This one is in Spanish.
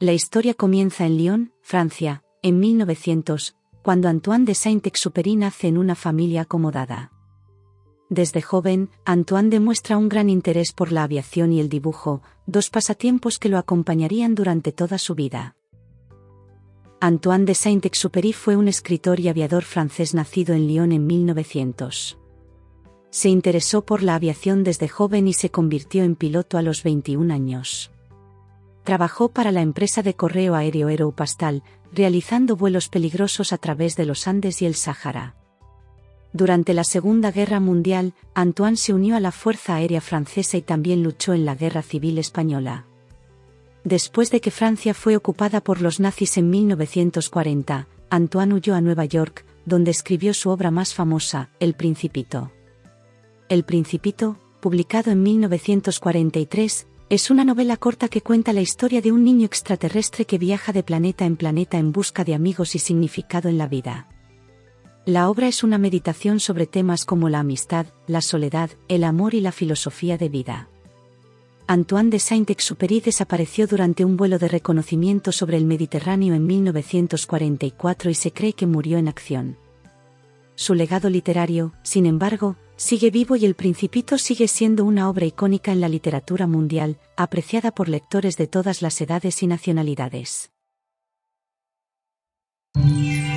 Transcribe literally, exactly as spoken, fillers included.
La historia comienza en Lyon, Francia, en mil novecientos, cuando Antoine de Saint-Exupéry nace en una familia acomodada. Desde joven, Antoine demuestra un gran interés por la aviación y el dibujo, dos pasatiempos que lo acompañarían durante toda su vida. Antoine de Saint-Exupéry fue un escritor y aviador francés nacido en Lyon en mil novecientos. Se interesó por la aviación desde joven y se convirtió en piloto a los veintiún años. Trabajó para la empresa de correo aéreo Aeropostale, realizando vuelos peligrosos a través de los Andes y el Sáhara. Durante la Segunda Guerra Mundial, Antoine se unió a la Fuerza Aérea Francesa y también luchó en la Guerra Civil Española. Después de que Francia fue ocupada por los nazis en mil novecientos cuarenta, Antoine huyó a Nueva York, donde escribió su obra más famosa, El Principito. El Principito, publicado en mil novecientos cuarenta y tres, es una novela corta que cuenta la historia de un niño extraterrestre que viaja de planeta en planeta en busca de amigos y significado en la vida. La obra es una meditación sobre temas como la amistad, la soledad, el amor y la filosofía de vida. Antoine de Saint-Exupéry desapareció durante un vuelo de reconocimiento sobre el Mediterráneo en mil novecientos cuarenta y cuatro y se cree que murió en acción. Su legado literario, sin embargo, sigue vivo y El Principito sigue siendo una obra icónica en la literatura mundial, apreciada por lectores de todas las edades y nacionalidades.